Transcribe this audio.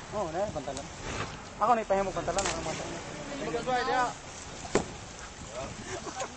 Oo, na pantalan. Ako na ipahimo pantalan ang mga.